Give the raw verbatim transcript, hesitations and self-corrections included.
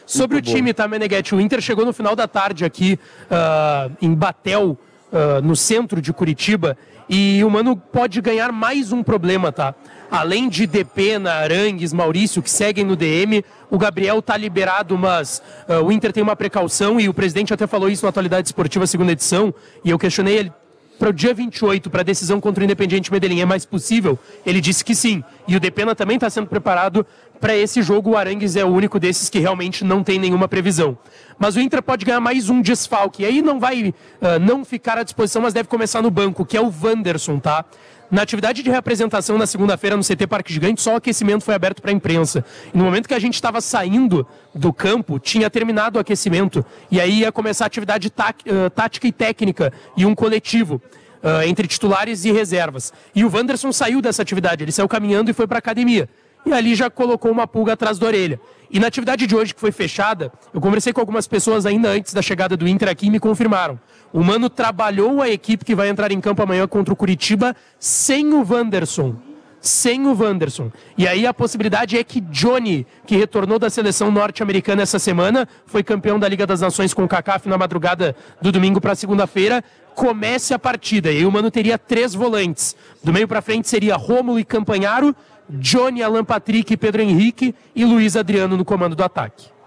Sobre Muito o time, bom. tá, Meneghetti? O Inter chegou no final da tarde aqui uh, em Batel, uh, no centro de Curitiba, e o Mano pode ganhar mais um problema, tá? Além de Depena, Arangues, Maurício, que seguem no D M, o Gabriel tá liberado, mas uh, o Inter tem uma precaução, e o presidente até falou isso na Atualidade Esportiva, segunda edição, e eu questionei ele para o dia vinte e oito, para a decisão contra o Independiente Medellín, é mais possível? Ele disse que sim. E o Depena também está sendo preparado para esse jogo. O Arangues é o único desses que realmente não tem nenhuma previsão. Mas o Inter pode ganhar mais um desfalque. E aí não vai uh, não ficar à disposição, mas deve começar no banco, que é o Wanderson, tá? Na atividade de reapresentação na segunda-feira no C T Parque Gigante, só o aquecimento foi aberto para a imprensa. E no momento que a gente estava saindo do campo, tinha terminado o aquecimento. E aí ia começar a atividade tá, uh, tática e técnica e um coletivo uh, entre titulares e reservas. E o Wanderson saiu dessa atividade, ele saiu caminhando e foi para a academia. E ali já colocou uma pulga atrás da orelha. E na atividade de hoje, que foi fechada, eu conversei com algumas pessoas ainda antes da chegada do Inter aqui e me confirmaram. O Mano trabalhou a equipe que vai entrar em campo amanhã contra o Curitiba sem o Wanderson. Sem o Wanderson. E aí a possibilidade é que Johnny, que retornou da seleção norte-americana essa semana, foi campeão da Liga das Nações com o C A C A F na madrugada do domingo para segunda-feira, comece a partida. E aí o Mano teria três volantes. Do meio para frente seria Rômulo e Campanharo, Johnny, Alan Patrick, Pedro Henrique e Luiz Adriano no comando do ataque.